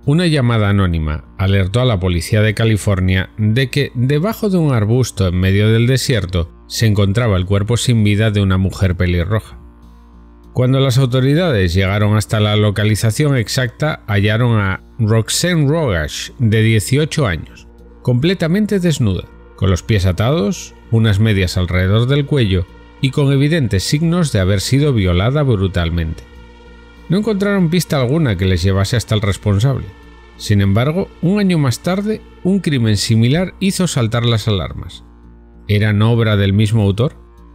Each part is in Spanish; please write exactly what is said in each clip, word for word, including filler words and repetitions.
Una llamada anónima alertó a la policía de California de que debajo de un arbusto en medio del desierto se encontraba el cuerpo sin vida de una mujer pelirroja. Cuando las autoridades llegaron hasta la localización exacta, hallaron a Roxanne Rogash, de dieciocho años, completamente desnuda, con los pies atados, unas medias alrededor del cuello y con evidentes signos de haber sido violada brutalmente. No encontraron pista alguna que les llevase hasta el responsable. Sin embargo, un año más tarde, un crimen similar hizo saltar las alarmas. ¿Eran obra del mismo autor?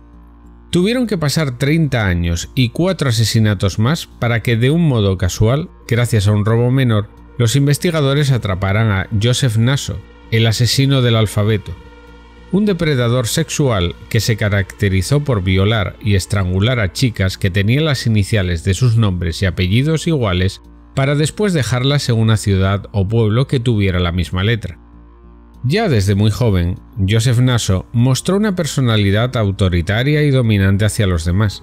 Tuvieron que pasar treinta años y cuatro asesinatos más para que de un modo casual, gracias a un robo menor, los investigadores atraparan a Joseph Nasso, el asesino del alfabeto, un depredador sexual que se caracterizó por violar y estrangular a chicas que tenían las iniciales de sus nombres y apellidos iguales para después dejarlas en una ciudad o pueblo que tuviera la misma letra. Ya desde muy joven, Joseph Nasso mostró una personalidad autoritaria y dominante hacia los demás.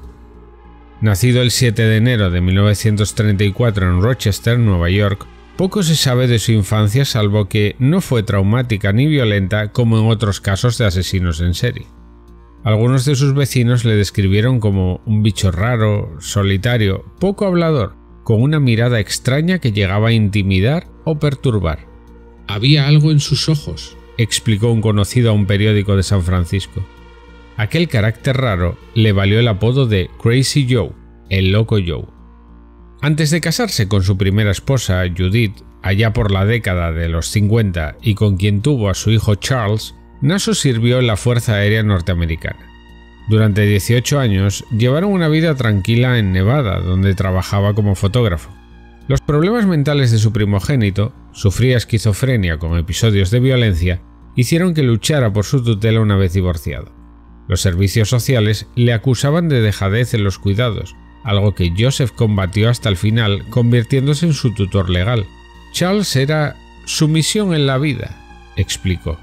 Nacido el siete de enero de mil novecientos treinta y cuatro en Rochester, Nueva York, poco se sabe de su infancia salvo que no fue traumática ni violenta como en otros casos de asesinos en serie. Algunos de sus vecinos le describieron como un bicho raro, solitario, poco hablador, con una mirada extraña que llegaba a intimidar o perturbar. «Había algo en sus ojos», explicó un conocido a un periódico de San Francisco. Aquel carácter raro le valió el apodo de Crazy Joe, el loco Joe. Antes de casarse con su primera esposa, Judith, allá por la década de los cincuenta y con quien tuvo a su hijo Charles, Nasso sirvió en la Fuerza Aérea Norteamericana. Durante dieciocho años llevaron una vida tranquila en Nevada, donde trabajaba como fotógrafo. Los problemas mentales de su primogénito, sufría esquizofrenia con episodios de violencia, hicieron que luchara por su tutela una vez divorciado. Los servicios sociales le acusaban de dejadez en los cuidados, algo que Joseph combatió hasta el final, convirtiéndose en su tutor legal. Charles era su misión en la vida, explicó.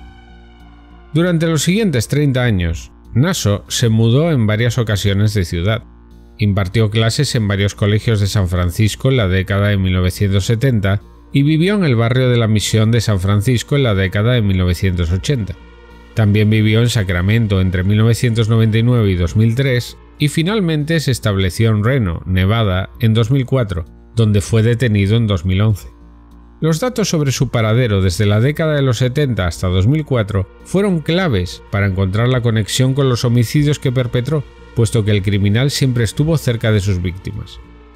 Durante los siguientes treinta años, Nasso se mudó en varias ocasiones de ciudad. Impartió clases en varios colegios de San Francisco en la década de mil novecientos setenta y vivió en el barrio de la Misión de San Francisco en la década de mil novecientos ochenta. También vivió en Sacramento entre mil novecientos noventa y nueve y dos mil tres y finalmente se estableció en Reno, Nevada, en dos mil cuatro, donde fue detenido en dos mil once. Los datos sobre su paradero desde la década de los setenta hasta dos mil cuatro fueron claves para encontrar la conexión con los homicidios que perpetró, puesto que el criminal siempre estuvo cerca de sus víctimas.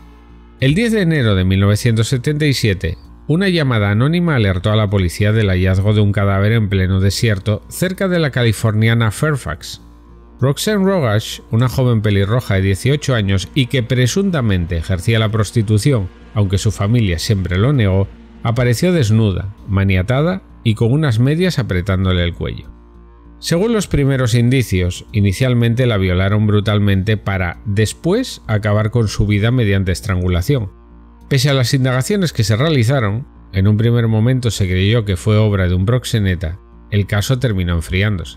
El diez de enero de mil novecientos setenta y siete, una llamada anónima alertó a la policía del hallazgo de un cadáver en pleno desierto cerca de la californiana Fairfax. Roxanne Rogash, una joven pelirroja de dieciocho años y que presuntamente ejercía la prostitución, aunque su familia siempre lo negó, apareció desnuda, maniatada y con unas medias apretándole el cuello. Según los primeros indicios, inicialmente la violaron brutalmente para, después, acabar con su vida mediante estrangulación. Pese a las indagaciones que se realizaron, en un primer momento se creyó que fue obra de un proxeneta, el caso terminó enfriándose.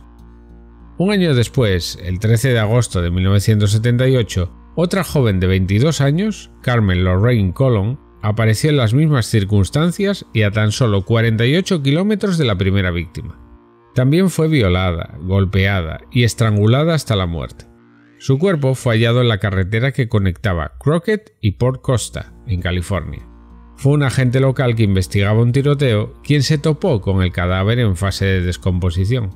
Un año después, el trece de agosto de mil novecientos setenta y ocho, otra joven de veintidós años, Carmen Lorraine Colon, apareció en las mismas circunstancias y a tan solo cuarenta y ocho kilómetros de la primera víctima. También fue violada, golpeada y estrangulada hasta la muerte. Su cuerpo fue hallado en la carretera que conectaba Crockett y Port Costa, en California. Fue un agente local que investigaba un tiroteo quien se topó con el cadáver en fase de descomposición.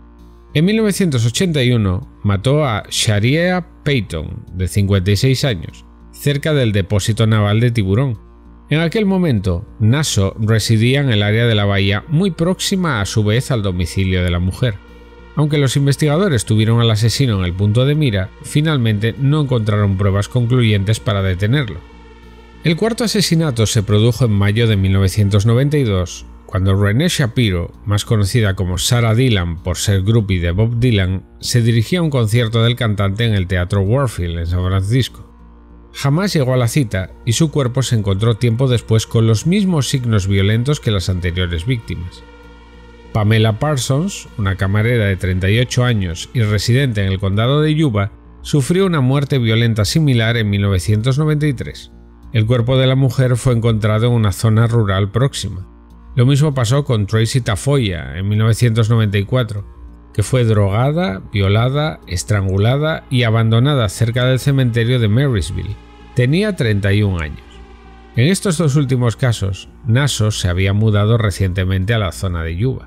En mil novecientos ochenta y uno mató a Sharia Payton, de cincuenta y seis años, cerca del depósito naval de Tiburón. En aquel momento, Nasso residía en el área de la bahía muy próxima a su vez al domicilio de la mujer. Aunque los investigadores tuvieron al asesino en el punto de mira, finalmente no encontraron pruebas concluyentes para detenerlo. El cuarto asesinato se produjo en mayo de mil novecientos noventa y dos, cuando Renee Shapiro, más conocida como Sarah Dylan por ser groupie de Bob Dylan, se dirigía a un concierto del cantante en el Teatro Warfield en San Francisco. Jamás llegó a la cita y su cuerpo se encontró tiempo después con los mismos signos violentos que las anteriores víctimas. Pamela Parsons, una camarera de treinta y ocho años y residente en el condado de Yuba, sufrió una muerte violenta similar en mil novecientos noventa y tres. El cuerpo de la mujer fue encontrado en una zona rural próxima. Lo mismo pasó con Tracy Tafoya en mil novecientos noventa y cuatro, que fue drogada, violada, estrangulada y abandonada cerca del cementerio de Marysville. Tenía treinta y un años. En estos dos últimos casos, Nasso se había mudado recientemente a la zona de Yuba.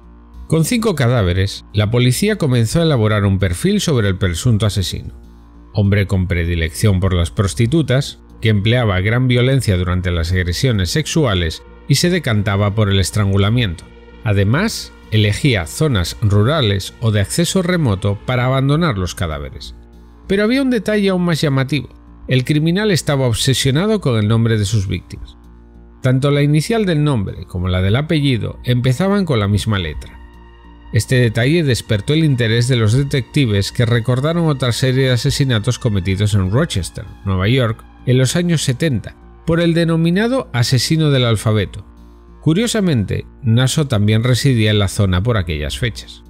Con cinco cadáveres, la policía comenzó a elaborar un perfil sobre el presunto asesino. Hombre con predilección por las prostitutas, que empleaba gran violencia durante las agresiones sexuales y se decantaba por el estrangulamiento. Además, elegía zonas rurales o de acceso remoto para abandonar los cadáveres. Pero había un detalle aún más llamativo. El criminal estaba obsesionado con el nombre de sus víctimas. Tanto la inicial del nombre como la del apellido empezaban con la misma letra. Este detalle despertó el interés de los detectives, que recordaron otra serie de asesinatos cometidos en Rochester, Nueva York, en los años setenta, por el denominado asesino del alfabeto. Curiosamente, Nasso también residía en la zona por aquellas fechas.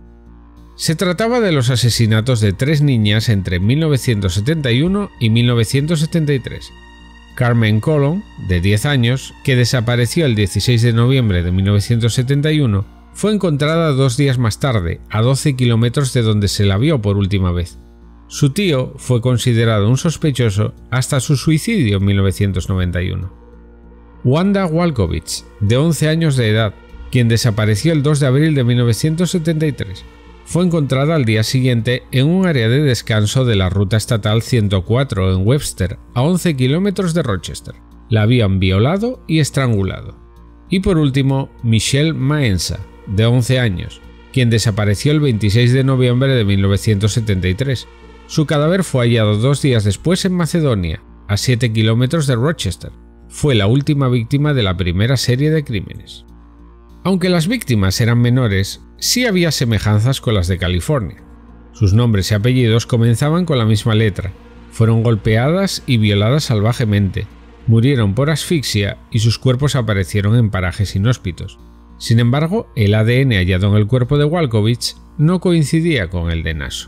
Se trataba de los asesinatos de tres niñas entre mil novecientos setenta y uno y mil novecientos setenta y tres. Carmen Colon, de diez años, que desapareció el dieciséis de noviembre de mil novecientos setenta y uno, fue encontrada dos días más tarde, a doce kilómetros de donde se la vio por última vez. Su tío fue considerado un sospechoso hasta su suicidio en mil novecientos noventa y uno. Wanda Walkowicz, de once años de edad, quien desapareció el dos de abril de mil novecientos setenta y tres, fue encontrada al día siguiente en un área de descanso de la ruta estatal ciento cuatro en Webster, a once kilómetros de Rochester. La habían violado y estrangulado. Y por último, Michelle Maenza, de once años, quien desapareció el veintiséis de noviembre de mil novecientos setenta y tres. Su cadáver fue hallado dos días después en Macedonia, a siete kilómetros de Rochester. Fue la última víctima de la primera serie de crímenes. Aunque las víctimas eran menores, sí había semejanzas con las de California. Sus nombres y apellidos comenzaban con la misma letra. Fueron golpeadas y violadas salvajemente, murieron por asfixia y sus cuerpos aparecieron en parajes inhóspitos. Sin embargo, el A D N hallado en el cuerpo de Walkowicz no coincidía con el de Nasso.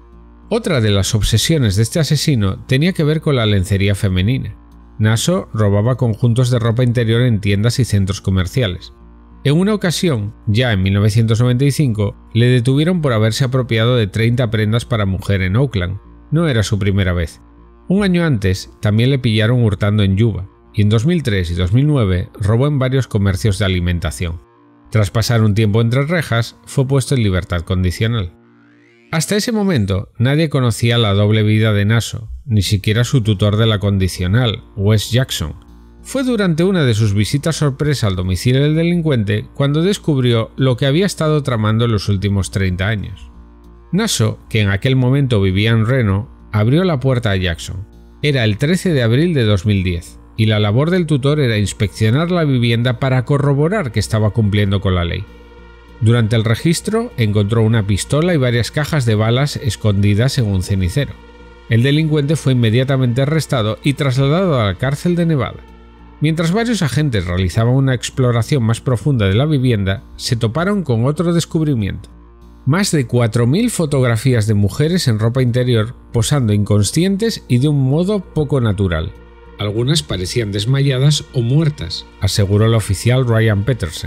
Otra de las obsesiones de este asesino tenía que ver con la lencería femenina. Nasso robaba conjuntos de ropa interior en tiendas y centros comerciales. En una ocasión, ya en mil novecientos noventa y cinco, le detuvieron por haberse apropiado de treinta prendas para mujer en Oakland. No era su primera vez. Un año antes, también le pillaron hurtando en Yuba, y en dos mil tres y dos mil nueve robó en varios comercios de alimentación. Tras pasar un tiempo entre rejas, fue puesto en libertad condicional. Hasta ese momento, nadie conocía la doble vida de Nasso, ni siquiera su tutor de la condicional, Wes Jackson. Fue durante una de sus visitas sorpresa al domicilio del delincuente cuando descubrió lo que había estado tramando en los últimos treinta años. Nasso, que en aquel momento vivía en Reno, abrió la puerta a Jackson. Era el trece de abril de dos mil diez, y la labor del tutor era inspeccionar la vivienda para corroborar que estaba cumpliendo con la ley. Durante el registro encontró una pistola y varias cajas de balas escondidas en un cenicero. El delincuente fue inmediatamente arrestado y trasladado a la cárcel de Nevada. Mientras varios agentes realizaban una exploración más profunda de la vivienda, se toparon con otro descubrimiento. Más de cuatro mil fotografías de mujeres en ropa interior posando inconscientes y de un modo poco natural. Algunas parecían desmayadas o muertas, aseguró el oficial Ryan Peterson.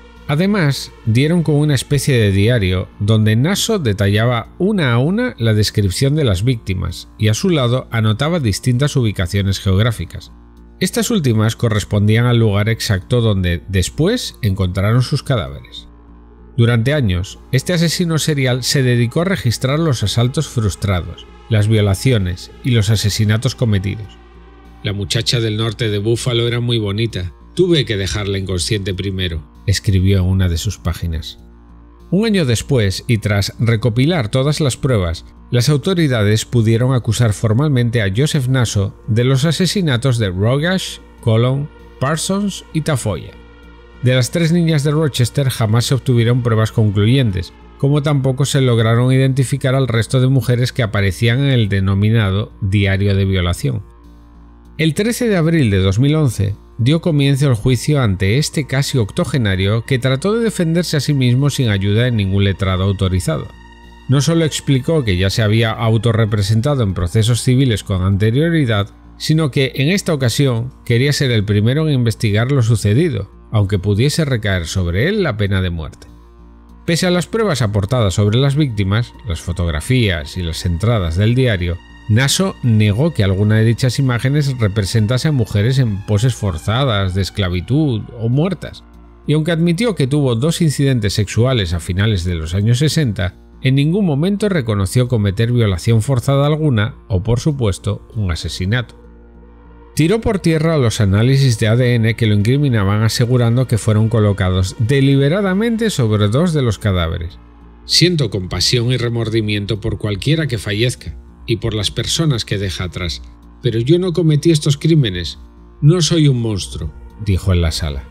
Además, dieron con una especie de diario donde Nasso detallaba una a una la descripción de las víctimas y a su lado anotaba distintas ubicaciones geográficas. Estas últimas correspondían al lugar exacto donde después encontraron sus cadáveres. Durante años, este asesino serial se dedicó a registrar los asaltos frustrados, las violaciones y los asesinatos cometidos. La muchacha del norte de Buffalo era muy bonita. Tuve que dejarla inconsciente primero, escribió en una de sus páginas. Un año después, y tras recopilar todas las pruebas, las autoridades pudieron acusar formalmente a Joseph Nasso de los asesinatos de Rogash, Colon, Parsons y Tafoya. De las tres niñas de Rochester jamás se obtuvieron pruebas concluyentes, como tampoco se lograron identificar al resto de mujeres que aparecían en el denominado diario de violación. El trece de abril de dos mil once dio comienzo el juicio ante este casi octogenario que trató de defenderse a sí mismo sin ayuda de ningún letrado autorizado. No solo explicó que ya se había autorrepresentado en procesos civiles con anterioridad, sino que en esta ocasión quería ser el primero en investigar lo sucedido, aunque pudiese recaer sobre él la pena de muerte. Pese a las pruebas aportadas sobre las víctimas, las fotografías y las entradas del diario, Naso negó que alguna de dichas imágenes representase a mujeres en poses forzadas, de esclavitud o muertas, y aunque admitió que tuvo dos incidentes sexuales a finales de los años sesenta, en ningún momento reconoció cometer violación forzada alguna o, por supuesto, un asesinato. Tiró por tierra los análisis de A D N que lo incriminaban, asegurando que fueron colocados deliberadamente sobre dos de los cadáveres. Siento compasión y remordimiento por cualquiera que fallezca y por las personas que deja atrás, pero yo no cometí estos crímenes. No soy un monstruo, dijo en la sala.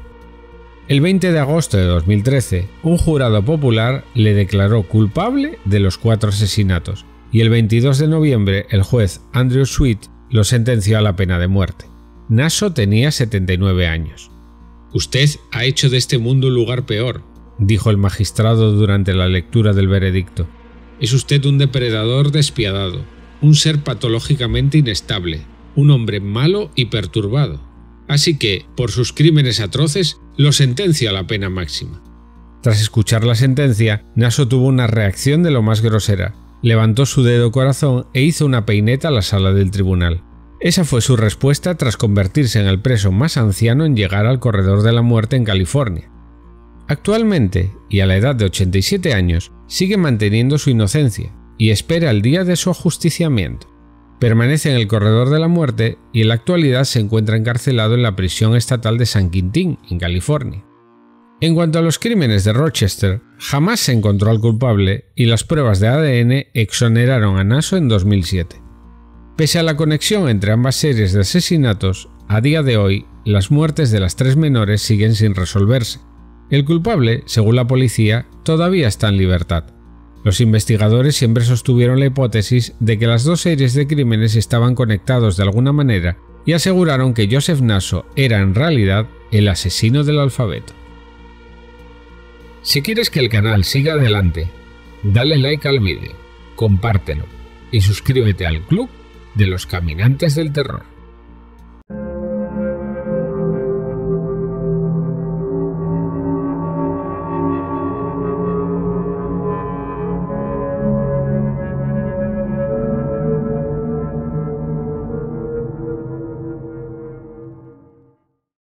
El veinte de agosto de dos mil trece, un jurado popular le declaró culpable de los cuatro asesinatos, y el veintidós de noviembre el juez Andrew Sweet lo sentenció a la pena de muerte. Naso tenía setenta y nueve años. «Usted ha hecho de este mundo un lugar peor», dijo el magistrado durante la lectura del veredicto. «Es usted un depredador despiadado, un ser patológicamente inestable, un hombre malo y perturbado. Así que, por sus crímenes atroces, lo sentencio a la pena máxima». Tras escuchar la sentencia, Naso tuvo una reacción de lo más grosera. Levantó su dedo corazón e hizo una peineta a la sala del tribunal. Esa fue su respuesta tras convertirse en el preso más anciano en llegar al corredor de la muerte en California. Actualmente, y a la edad de ochenta y siete años, sigue manteniendo su inocencia y espera el día de su ajusticiamiento. Permanece en el corredor de la muerte y en la actualidad se encuentra encarcelado en la prisión estatal de San Quintín, en California. En cuanto a los crímenes de Rochester, jamás se encontró al culpable y las pruebas de A D N exoneraron a Naso en dos mil siete. Pese a la conexión entre ambas series de asesinatos, a día de hoy las muertes de las tres menores siguen sin resolverse. El culpable, según la policía, todavía está en libertad. Los investigadores siempre sostuvieron la hipótesis de que las dos series de crímenes estaban conectados de alguna manera y aseguraron que Joseph Naso era en realidad el asesino del alfabeto. Si quieres que el canal siga adelante, dale like al vídeo, compártelo y suscríbete al Club de los Caminantes del Terror.